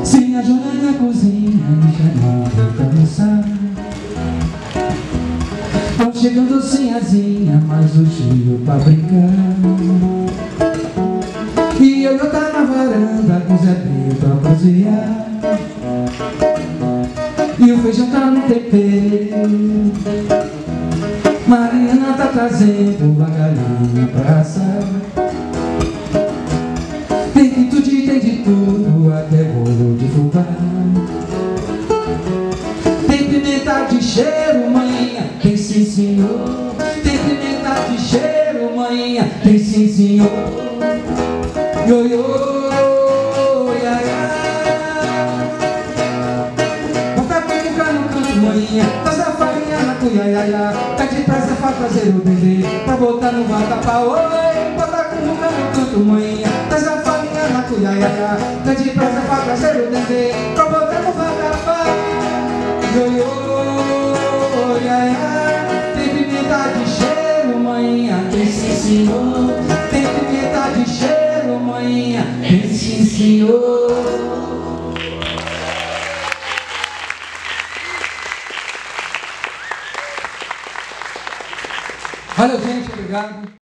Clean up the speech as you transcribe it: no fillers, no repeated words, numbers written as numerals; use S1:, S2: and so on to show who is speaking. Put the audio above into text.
S1: Se a Jona na cozinha me chamando pra dançar, tô chegando sinhazinha, mais o tio pra brincar. E eu tá na varanda com Zé Brito a cozinhar, e o feijão tá no tempero, Mariana tá trazendo a galinha pra assar. Tem quitute, tem de tudo, até bolo de fubá. Tem pimenta de cheiro, manhinha, tem sim senhor. Tem pimenta de cheiro, manhinha, tem sim senhor. Ioiô, iaiá. Bota pica no canto, manhinha, traz a farinha na cuiaiaiá. Pede pra Zé pra trazer o dendê, pra botar no vatapá. Oi, bota pica no canto, manhinha, traz a farinha na cuiaiaiá. Pede pra Zé pra trazer o dendê, pra botar no vatapá. Ioiô, iaiá. Tem pimenta de cheiro, manhinha, tem sim senhor. Tem pimenta de cheiro, manhinha, tem sim senhor. Valeu, gente, obrigado.